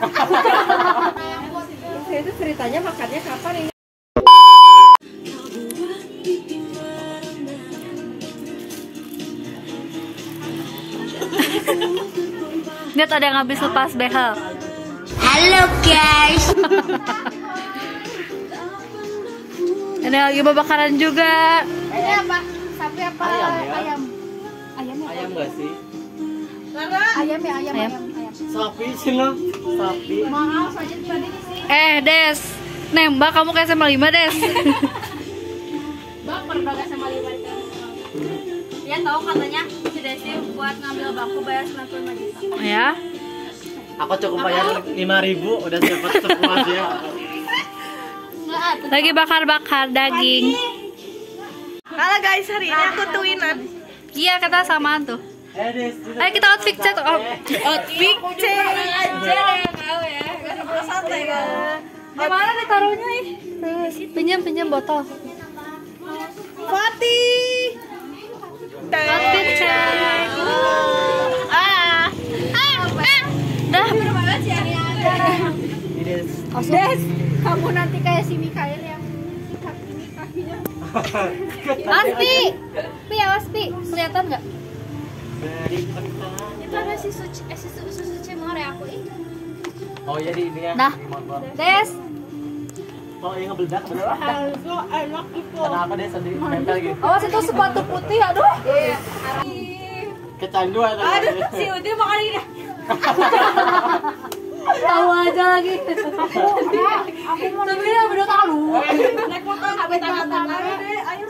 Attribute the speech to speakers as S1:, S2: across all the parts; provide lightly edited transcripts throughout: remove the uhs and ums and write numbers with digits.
S1: Itu ceritanya makannya kapan ini?
S2: Lihat ada yang habis lepas behel.
S3: Halo guys.
S2: Ada yang lagi babakaran juga.
S3: Ini apa? Sapi apa? Ayam.
S4: Ayam nggak sih?
S3: Ayam ya, ayam.
S4: Sapi sih lah. Sapi.
S3: Mahal saja tadi sih.
S2: Des, nembak kamu kayak SMA 5, Des.
S3: Bang, pernah sama 5 itu. Dia tahu katanya si Desi buat ngambil bangku bayar 95 juta.
S2: Ya.
S4: Aku cukup bayar 5.000 udah dapat sepuasnya.
S2: Lagi bakar-bakar daging.
S1: Halo guys, hari ini aku twinan.
S2: Iya, kita samaan tuh. Ayo kita outfit chat.
S1: Outfit check.
S3: Santai kan.
S2: Gimana ditaruhnya nih? Pinjam botol.
S1: Fatih.
S2: Outfit check. Dah.
S3: Des, kamu nanti kayak si Mikael yang sikat ini kakinya.
S2: Aspi. Awas Pi, kelihatan nggak?
S3: Itu ada si Suci More aku ini.
S4: Oh iya di ini ya.
S2: Nah.
S4: Di motor.
S2: Des.
S4: Oh iya ngebeledak bener.
S1: Enak itu.
S4: Kenapa deh sedih nempel gitu?
S2: Awas itu sepatu putih, aduh.
S4: Kecanduan.
S1: Aduh, si Udin makan ini.
S2: Tahu aja lagi.
S3: Aku mau
S2: Tapi dia udah tahu.
S1: Naik motor sampai tangan-tangan deh. Ayo.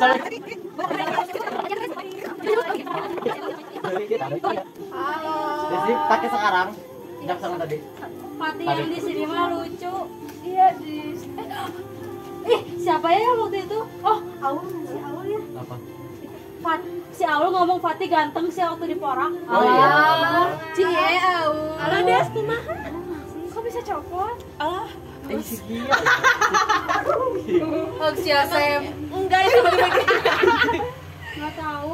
S3: Halo.
S4: Desi pakai sekarang. Jam sama tadi.
S3: Fatih yang di sini mah lucu. Iya di. Siapa ya yang waktu itu? Oh, Aul si Aul ya.
S4: Apa?
S3: Si Aul ngomong Fatih ganteng sih waktu di Porak.
S4: Oh iya.
S3: Cie Aul.
S1: Halo Des, kumaha?
S3: Kok bisa copot?
S1: Allah.
S4: Si Gia.
S2: Oh, si Asem.
S1: Enggak itu bagi-bagi.
S3: Nggak tahu.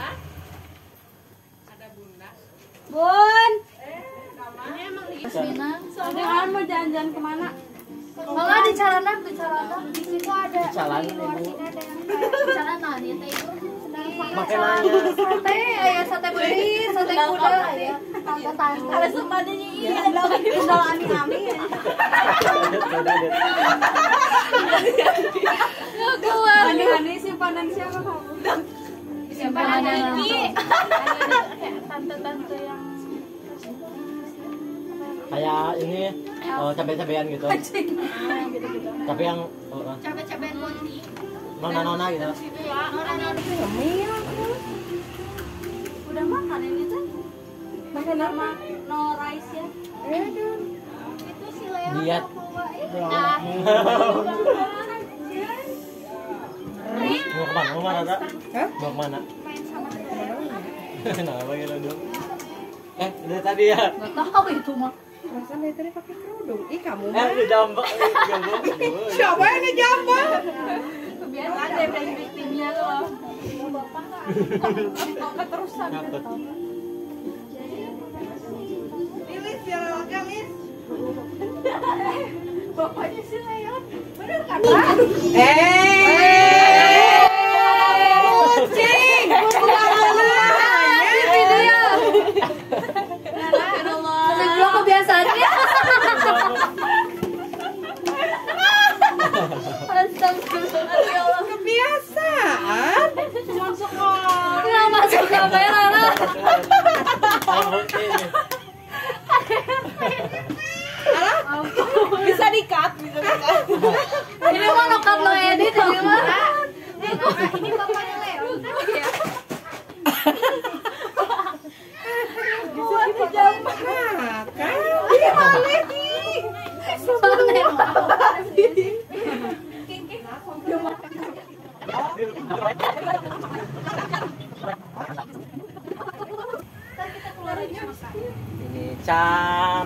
S3: Ada Bunda. Bun. Ini emang di
S2: Mina.
S3: Soalnya kan mau jalan-jalan kemana?
S2: Malah di Calanak.
S3: Di situ ada.
S4: Jalan,
S3: di luar
S4: Ibu.
S3: sini ada yang kayak
S2: Calanak nih teh itu.
S4: Makanannya.
S2: Sate, ayah sate beli, sate kuda.
S3: tante-tante.
S1: Ada sempatnya ini ada ami-ami.
S2: Gua.
S3: Ani simpanan siapa kamu?
S2: Simpanan
S3: Tante-tante yang
S4: Kayak ini cabai-cabean gitu. Tapi yang
S3: cabai-cabai putih.
S4: nona-nona gitu.
S3: Udah makan ini tuh? Makan sama no rice ya? Itu si Leo
S4: Diet. Mau kemana? Mau kemana, Kak? Mau kemana?
S3: Main sama
S4: Kenapa gitu dong? Dari tadi ya?
S2: Gak tahu itu mah.
S1: Perasaan dari tadi pakai kerudung. Ih kamu mah.
S4: Di jambak.
S1: Siapa yang di jambak?
S3: kebiasaan deh bikin-bikinnya loh. Bapak nggak keterusan.
S1: Lilis biar lewatnya Lis.
S3: Bapaknya si Leo.
S1: Bener kan? Kucing.
S2: Ini dia. Sebelum kebiasaannya.
S1: Astagfirullah. Kebiasaan.
S3: Cuma sekolah.
S2: Nggak masuk kamera lah.
S1: Bisa di-cut, bisa di-cut.
S2: Ini mah nokat lo edit ini mah.
S3: Ini bapaknya Leo.
S1: Bisa di jambak. Kan? Ih, malih nih.
S4: Ini Cam.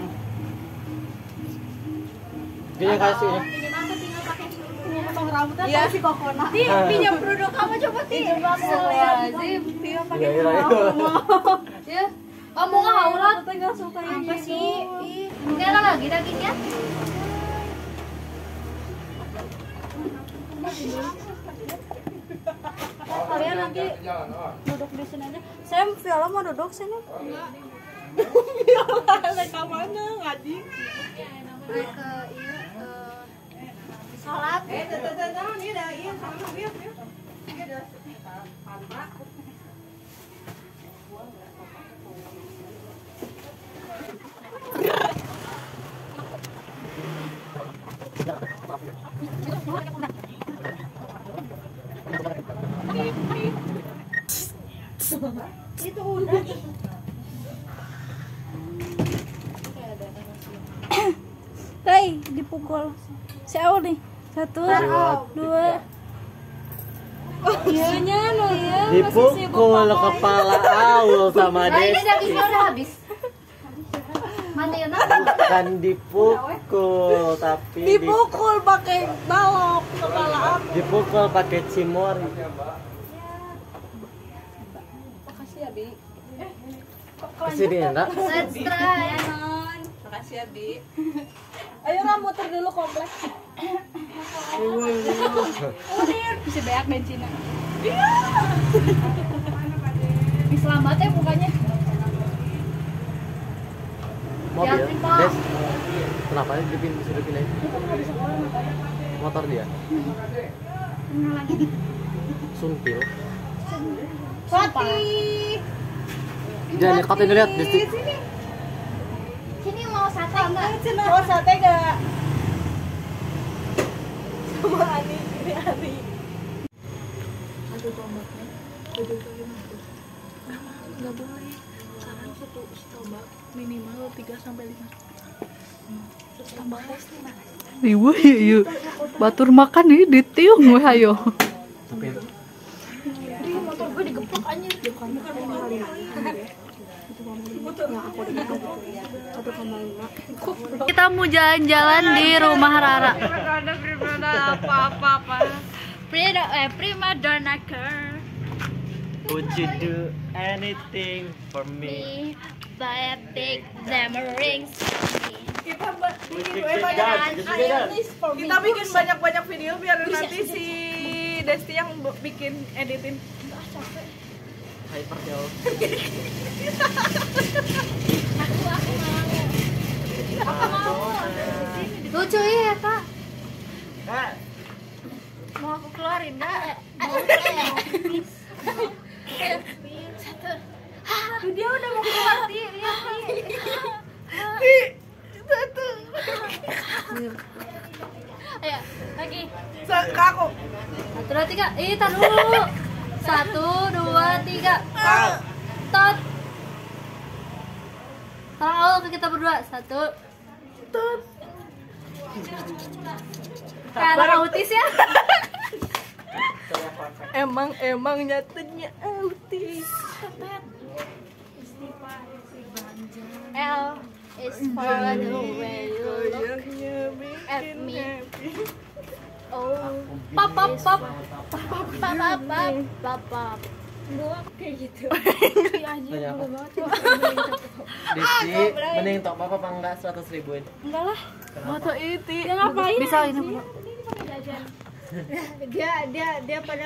S4: Dia kasih ini.
S3: Potong rambutnya
S1: Iya.
S3: si Kokona. Pinjam produk kamu coba sih.
S2: Astagfirullahaladzim.
S1: Dia pakai
S4: Iya.
S2: Ya. Kamu nggak aurat.
S3: Apa sih?
S2: Enggak lah
S3: lagi dagingnya. Kalian nanti duduk di sini aja. Saya Viola mau duduk sini.
S1: Viola ke mana ngaji?
S3: Ke sholat.
S1: Jangan ini dah iya sama biar. Itu udah.
S3: Hei, dipukul. Si Aul nih. 1, 2. Iya nya no ya.
S4: Dipukul kepala Aul sama
S3: Nah, ini
S4: Desti.
S3: dagingnya udah habis. Matiin
S4: Kan dipukul tapi
S1: Dipukul pakai balok kepala aku.
S4: dipukul pakai cimori.
S1: Makasih ya, Bi.
S4: Kesini enggak?
S3: Extra ya non.
S1: Makasih ya, Bi. Ayo lah muter dulu komplek.
S3: Bisa banyak bensinnya. Ini selamat ya mukanya.
S4: Mobil.
S3: Hati-hati, Pak.
S4: Des. Kenapa bisa dipindahin? Motor dia. Suntil.
S3: Pati.
S4: Jangan nyekotin lihat Desti.
S3: Sini mau sate enggak?
S1: Mau sate gak? Sama Ani, ini Ani. Aduh tomatnya, aduh tomatnya. Nggak boleh. Sekarang satu coba minimal 3-5. Tambah es nih.
S2: Ibu iya. Batur makan nih ditiung weh ayo.
S4: Tapi
S3: Motor gue digepuk anjir.
S2: Kita mau jalan-jalan di rumah Rara.
S3: Ada apa-apa. Prima donna girl.
S4: would you do anything for me?
S3: Buy a big diamond rings.
S1: Kita
S4: Kita
S1: bikin banyak-banyak video biar nanti si Desti yang bikin editin.
S4: hyper jauh.
S3: Lucu ya kak.
S4: Kak,
S3: Mau aku keluarin enggak? Satu. Dia udah mau keluar Ti, lihat Ti.
S1: Satu.
S3: Ayo, lagi.
S1: Aku.
S3: 1, 2, 3. Tar dulu. 1, 2, 3. Tot. Tolong awal ke kita berdua. 1.
S1: Tot.
S3: Kayak anak autis ya.
S1: Emang nyatanya autis.
S3: L is for the way you look at me. Oh, pop pop pop pop pop pop pop pop. Dua kayak gitu.
S4: tanya apa? Desti, mending tok apa enggak 100.000-in?
S3: Enggak lah.
S1: Moto iti.
S3: Dia ngapain?
S2: Bisa ini Bu.
S3: Dia pada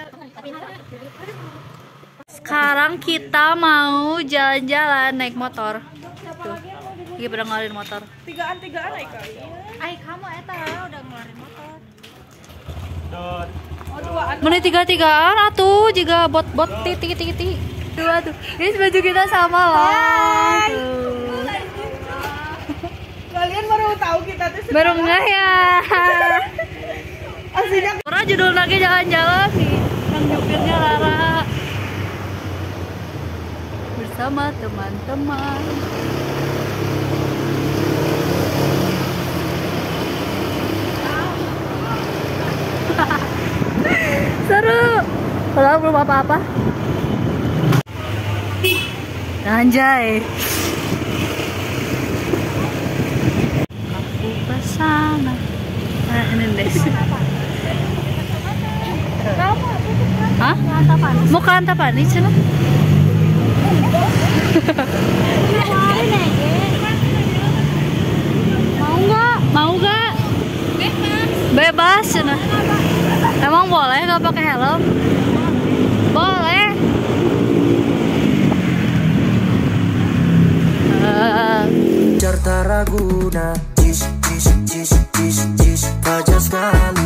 S2: Sekarang kita mau jalan-jalan naik motor. Tuh. Lagi pada ngeluarin motor.
S1: Tigaan ay kali.
S3: Ay, kamu eta udah ngeluarin motor.
S4: Dot.
S1: Oh, duaan.
S2: Menit 3-3an atuh jika bot-bot titik-titik. Dua tuh. Guys, baju kita sama lah. Tuh.
S1: Kalian baru tahu kita tuh
S2: Baru enggak ya?
S1: aslinya
S2: Karena judul lagi jalan-jalan nih. Yang nyupirnya Rara. Bersama teman-teman. Seru. Padahal belum apa-apa. Anjay. Aku bersama. Nah, ini deh. Hah? Mau ke Antapani sana?
S3: Mau
S2: bebas cenah. Emang boleh nggak pakai helm? Boleh.
S5: Jarta Raguna, cis cis cis cis cis, fajar sekali.